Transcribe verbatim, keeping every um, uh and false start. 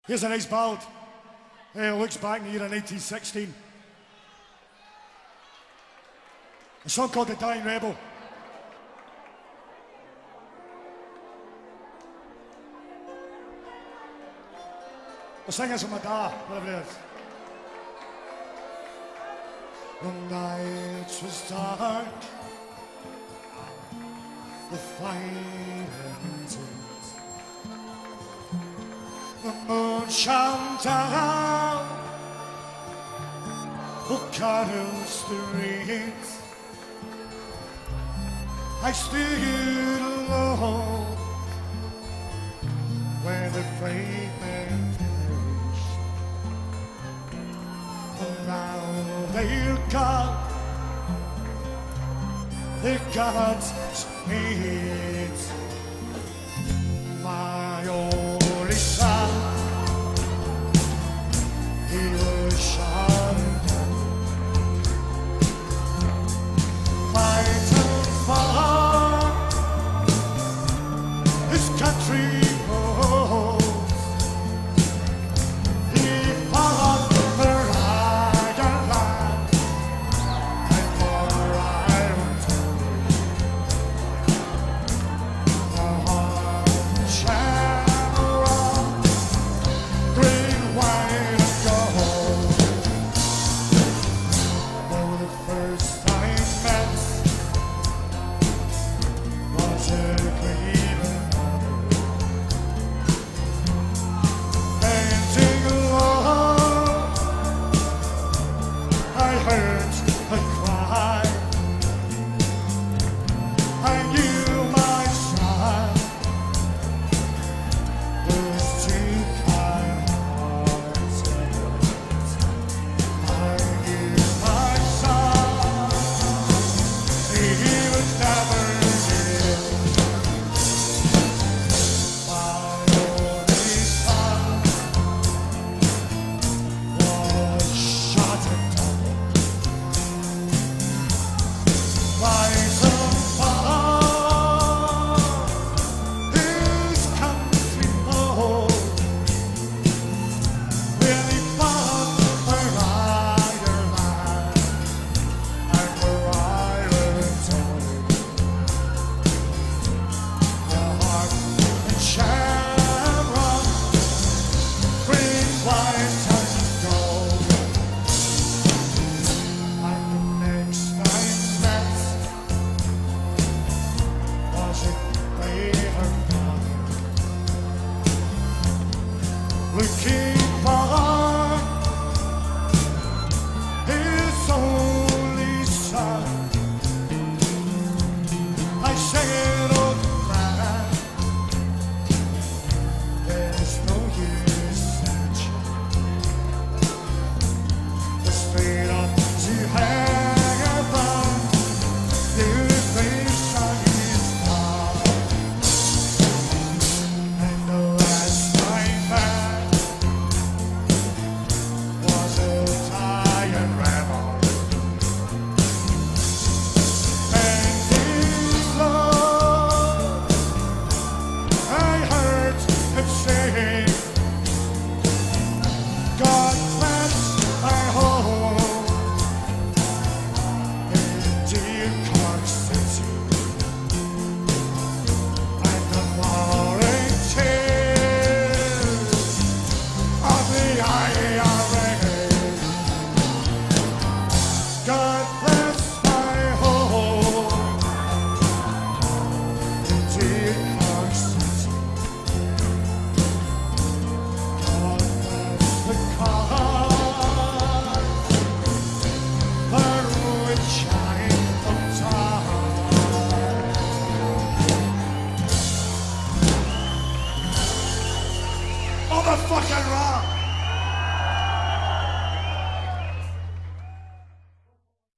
Here's a nice ballad. It looks back in the year of nineteen sixteen. A song called The Dying Rebel. I'll sing this with my dad, whatever it is. The night was dark, the fire ended. The moon shone down the cotton streets. I stood alone where the brave man perished. And now they're gone, they're God's needs. My only son, he was shot and died. Fighting for his country holds. He fought for Ireland and for Ireland. The hard shamrock, green, white, and gold. For the first time met was a Cleveland mother, bending low. I heard a cry. I knew my son was too kind hearted. I knew my son, he would never give. My only son was shot and died. Rise and fall, his country hold. When he fought for Ireland and for Ireland's own. The heart and shamrock, green, white, and gold. And the next I met was a braver brother, looking for his only son. I said, old man, there's no use searching. The straight up to heaven, your face on his heart. And the last time back was a tired rebel, bending low. I heard him say, God bless our home in dear Cork City. And the roaring tears of the I R A. God bless my home in dear Cork City. God bless the cause for which I am tired. On the fucking rock!